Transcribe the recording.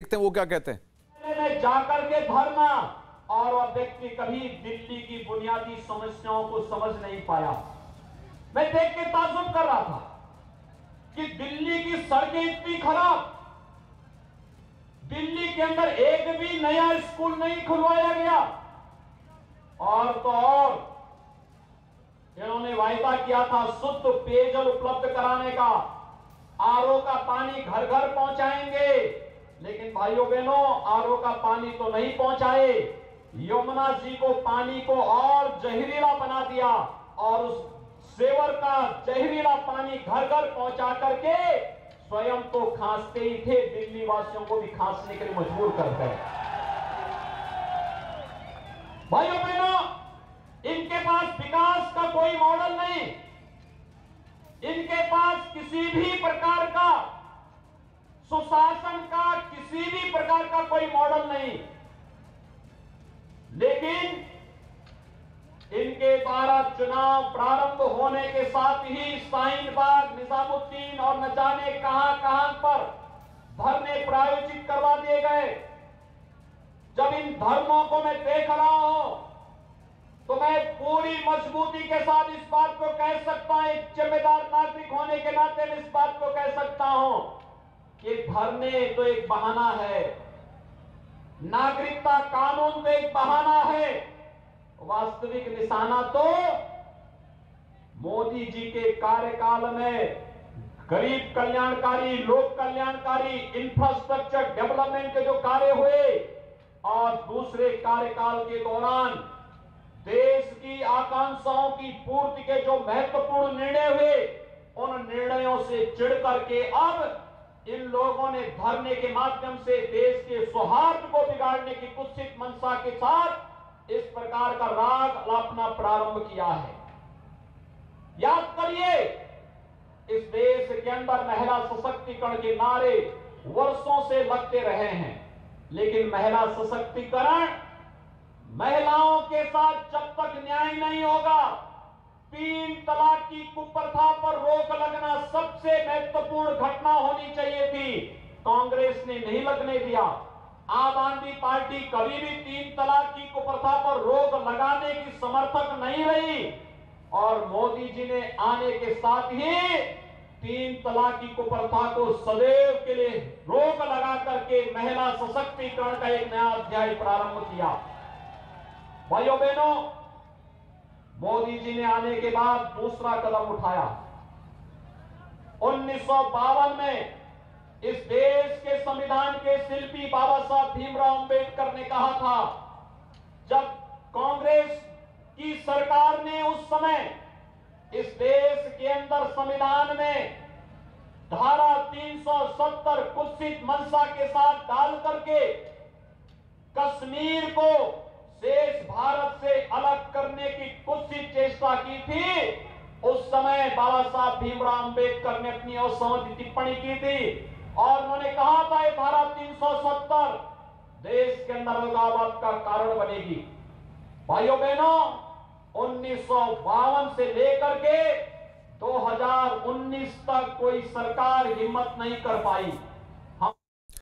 देखते हैं वो क्या कहते हैं। में जाकर के भरना, और वह व्यक्ति कभी दिल्ली की बुनियादी समस्याओं को समझ नहीं पाया। मैं देख के ताज्जुब कर रहा था कि दिल्ली की सड़कें इतनी खराब, दिल्ली के अंदर एक भी नया स्कूल नहीं खुलवाया गया, और तो और इन्होंने वायदा किया था शुद्ध पेयजल उपलब्ध कराने का, आरओ का पानी घर घर पहुंचाएंगे, लेकिन भाइयों बहनों आरओ का पानी तो नहीं पहुंचाए, यमुना जी को पानी को और जहरीला बना दिया, और उस सेवर का जहरीला पानी घर घर पहुंचा करके स्वयं तो खांसते ही थे, दिल्ली वासियों को भी खांसने के लिए मजबूर कर गए। भाइयों बहनों, इनके पास विकास का कोई मॉडल नहीं, इनके पास किसी भी प्रकार का सुशासन का किसी भी प्रकार का कोई मॉडल नहीं, लेकिन इनके द्वारा चुनाव प्रारंभ होने के साथ ही शाहीन बाग, निजामुद्दीन और न जाने कहां पर धरने प्रायोजित करवा दिए गए। जब इन धर्मों को मैं देख रहा हूं तो मैं पूरी मजबूती के साथ इस बात को कह सकता हूं, एक जिम्मेदार नागरिक होने के नाते मैं इस बात को कह सकता हूं कि धरने तो एक बहाना है, नागरिकता कानून तो एक बहाना है, वास्तविक निशाना तो मोदी जी के कार्यकाल में गरीब कल्याणकारी, लोक कल्याणकारी, इंफ्रास्ट्रक्चर डेवलपमेंट के जो कार्य हुए, और दूसरे कार्यकाल के दौरान देश की आकांक्षाओं की पूर्ति के जो महत्वपूर्ण निर्णय हुए, उन निर्णयों से चिढ़ करके अब इन लोगों ने धरने के माध्यम से देश के सौहार्द को बिगाड़ने की कुत्सित मंशा के साथ इस प्रकार का राग अपना प्रारंभ किया है। याद करिए, इस देश के अंदर महिला सशक्तिकरण के नारे वर्षों से लगते रहे हैं, लेकिन महिला सशक्तिकरण, महिलाओं के साथ जब तक न्याय नहीं होगा, 3 तलाक की कुप्रथा पर रोक लगना सबसे महत्वपूर्ण घटना होनी चाहिए थी, कांग्रेस ने नहीं लगने दिया। आम आदमी पार्टी कभी भी 3 तलाक की कुप्रथा पर रोक लगाने की समर्थक नहीं रही, और मोदी जी ने आने के साथ ही 3 तलाक की कुप्रथा को सदैव के लिए रोक लगा करके महिला सशक्तिकरण का एक नया अध्याय प्रारंभ किया। भाइयों बहनों, मोदी जी ने आने के बाद दूसरा कदम उठाया। 1952 में इस देश के संविधान के शिल्पी बाबा साहब भीमराव अंबेडकर ने कहा था, जब कांग्रेस की सरकार ने उस समय इस देश के अंदर संविधान में धारा 370 कुत्सित मंशा के साथ डाल करके कश्मीर को शेष भारत से अलग करने की कुत्सित चेष्टा की थी, उस समय बाबा साहब भीमराव अंबेडकर ने अपनी असहमति टिप्पणी की थी, और उन्होंने कहा था ये धारा 370 देश के अंदर अलगाववाद का कारण बनेगी। भाइयों बहनों, 1952 से लेकर के 2019 तक कोई सरकार हिम्मत नहीं कर पाई